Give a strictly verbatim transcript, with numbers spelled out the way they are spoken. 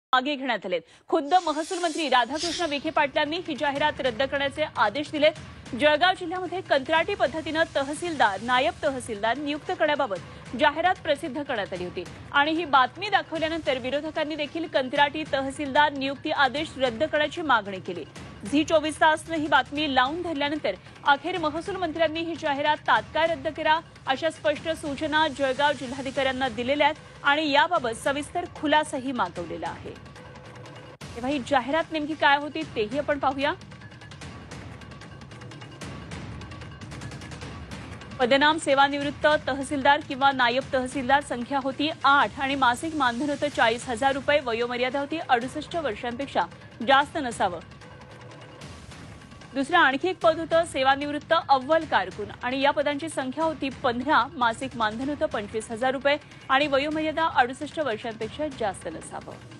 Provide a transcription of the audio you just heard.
मागे घेण्यात आलेत। खुद्द महसूल मंत्री राधाकृष्ण विखे पाटलांनी ही जाहिरात रद्द करण्याचे आदेश दिलेत। जळगाव जिल्ह्यामध्ये कंत्राटी पद्धतीने तहसीलदार, नायब तहसीलदार नियुक्त करण्याबाबत जाहिरात प्रसिद्ध करण्यात आली होती आणि ही बातमी दाखवल्यानंतर विरोधकांनी देखील कंत्राटी तहसीलदार नियुक्ती आदेश रद्द करण्याची मागणी केली। झी चोवीस तासने ही बातमी लावून धरल्यानंतर अखेर महसूल मंत्र्यांनी ही जाहिरात तात्काळ रद्द करा अशा स्पष्ट सूचना जळगाव जिल्हाधिकाऱ्यांना दिलेल्या आहेत आणि याबाबत सविस्तर खुलासाही मागवलेला आहे। तेव्हा ही जाहिरात नेमकी काय होती तेही आपण पाहूया। पदनाम सेवानिवृत्त तहसीलदार किंवा नायब तहसीलदार संख्या होती आठ आणि मासिक मानधन होतं चाळीस हजार रुपये। वयोमर्यादा होती अडुसष्ट वर्षांपेक्षा जास्त नसावं। दुसरं आणखी एक पद होतं सेवानिवृत्त अव्वल कारकून आणि या पदांची संख्या होती पंधरा। मासिक मानधन होतं पंचवीस हजार रुपये आणि वयोमर्यादा अडुसष्ट वर्षांपेक्षा जास्त नसावं।